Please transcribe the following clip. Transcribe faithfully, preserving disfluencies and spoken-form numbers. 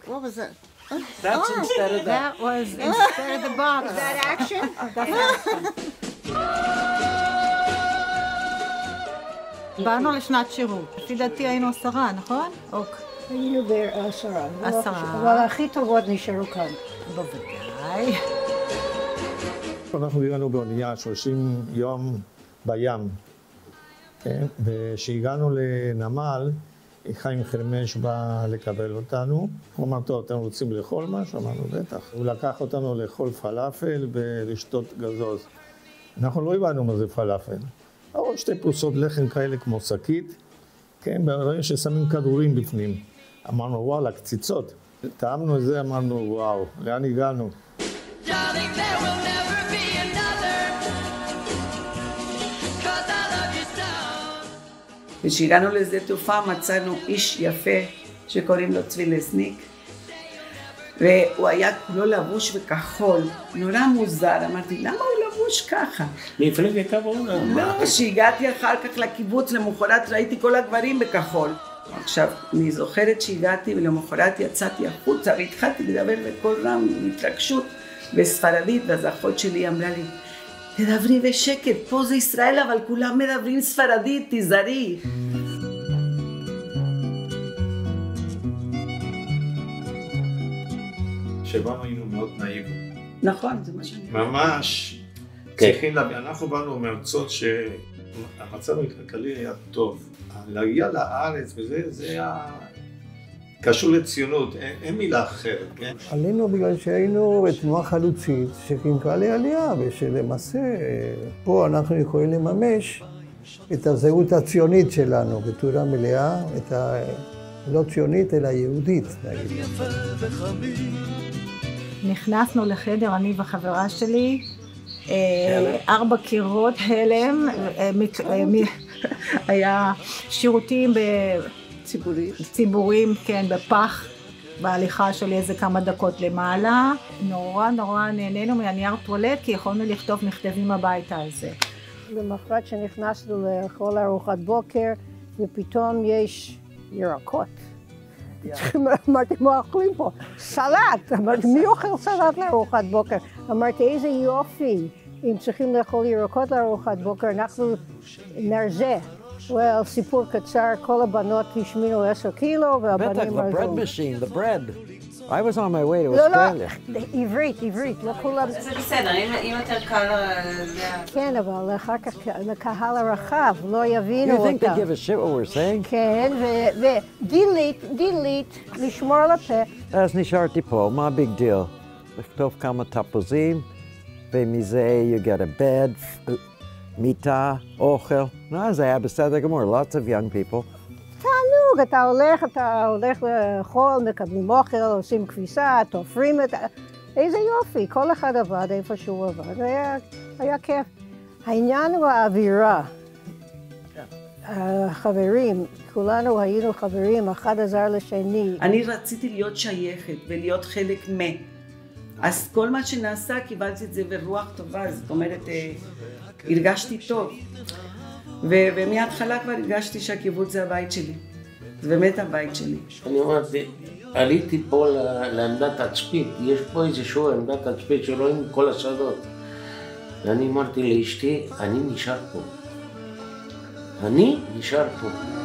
What was that? That's oh, instead of that. That was instead of the box. Is that action? That's action. באנו לשנת שירות. לפי דעתי היינו עשרה, נכון? אוקיי. היינו בעשרה. עשרה. אבל הכי טובות נשארו כאן. בוודאי. אנחנו הגענו באונייה שלושים יום בים, כן? וכשהגענו לנמל, חיים חרמש בא לקבל אותנו. הוא אמר, טוב, אתם רוצים לאכול משהו? אמרנו, בטח. הוא לקח אותנו לאכול פלאפל ולשתות גזוז. אנחנו לא הבנו מה זה פלאפל. עוד שתי פרוסות לחם כאלה כמו שקית, כן? ברגע ששמים כדורים בפנים. אמרנו, וואלה, קציצות. טעמנו את זה, אמרנו, וואו, לאן הגענו? וכשהגענו לשדה תעופה מצאנו איש יפה שקוראים לו צבי לסניק, והוא היה כולו לבוש בכחול, נורא מוזר. אמרתי, למה הוא לבוש ככה? מפלגת העבודה. לא, כשהגעתי אחר כך לקיבוץ, למחרת ראיתי כל הגברים בכחול. עכשיו, אני זוכרת שהגעתי ולמחרת יצאתי החוצה והתחלתי לדבר בקול רם, בהתרגשות בספרדית, ואז האחות שלי אמרה לי, תדברי בשקט, פה זה ישראל, אבל כולם מדברים ספרדית, תיזהרי. שבאנו היינו מאוד נאיבים. נכון, זה מה שאני... ממש. צריכים להבין, אנחנו באנו מארצות שהמצב הכלכלי היה טוב. להגיע לארץ וזה, זה היה קשור לציונות, אין, אין מילה אחרת, כן? עלינו בגלל שהיינו תנועה חלוצית שחינכה לעלייה, ושלמעשה פה אנחנו יכולים לממש את הזהות הציונית שלנו בצורה מלאה, את ה... לא ציונית אלא יהודית, נגיד. נכנסנו לחדר, אני וחברה שלי, ארבע קירות, הלם, היה שירותים ציבוריים, כן, בפח, בהליכה שלי איזה כמה דקות למעלה. נורא נורא נהנינו מהנייר טואלט, כי יכולנו לכתוב מכתבים הביתה על זה. למחרת שנכנסנו לאכול ארוחת בוקר, ופתאום יש ירקות. אמרתי, מה אוכלים פה? סלט! אמרתי, מי אוכל סלט לארוחת בוקר? אמרתי, איזה יופי! אם צריכים לאכול ירקות לארוחת בוקר, אנחנו נרזה. well, סיפור קצר, כל הבנות השמינו עשר קילו, והבנים בטח, the bread machine, the bread. I was on my way to Australia. לא, לא, עברית, עברית, לא כולם... זה בסדר, אם יותר קל... כן, אבל אחר כך לקהל הרחב, לא יבינו אותם. You think they give a shit what we're saying? כן, ו-delete, delete, לשמור על הפה. אז נשארתי פה, מה ביג דיל? לכתוב כמה תפוזים, ומזה you get a bed, מיטה, אוכל. לא, זה היה בסדר גמור, lots of young people. תענוג, אתה הולך, אתה הולך לאכול, מקבלים אוכל, עושים כביסה, תופרים את... איזה יופי, כל אחד עבד איפה שהוא עבד, היה, היה כיף. העניין הוא האווירה. החברים, כולנו היינו חברים, אחד עזר לשני. אני רציתי להיות שייכת ולהיות חלק מה. אז כל מה שנעשה קיבלתי את זה ברוח טובה, זאת אומרת, הרגשתי טוב. ומההתחלה כבר הרגשתי שהקיבוץ זה הבית שלי. זה באמת הבית שלי. אני אומרת, עליתי פה לעמדת תצפית, יש פה איזשהו עמדת תצפית שרואים כל השדות. ואני אמרתי לאשתי, אני נשאר פה. אני נשאר פה.